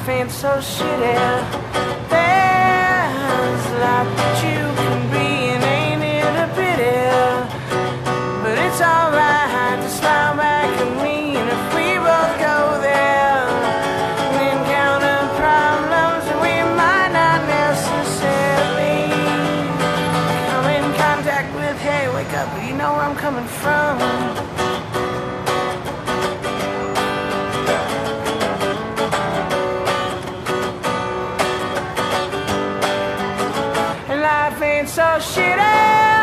ain't so shitty. There's a lot that you can be, and ain't it a pity? But it's alright to smile back at me, and if we both go there and encounter problems, we might not necessarily come in contact with. Hey, wake up, you know where I'm coming from. Life ain't so shitty.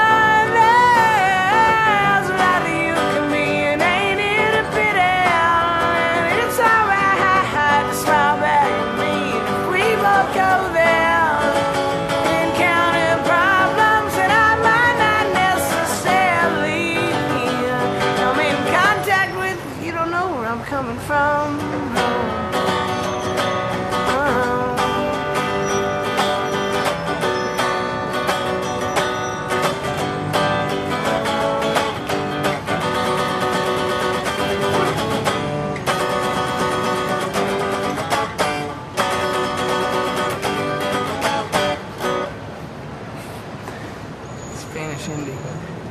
There's a lot that you can be, and ain't it a pity? And it's alright to smile back at me, and if we both go there and encounter problems that I might not necessarily come in contact with, you don't know where I'm coming from. Spanish Indian.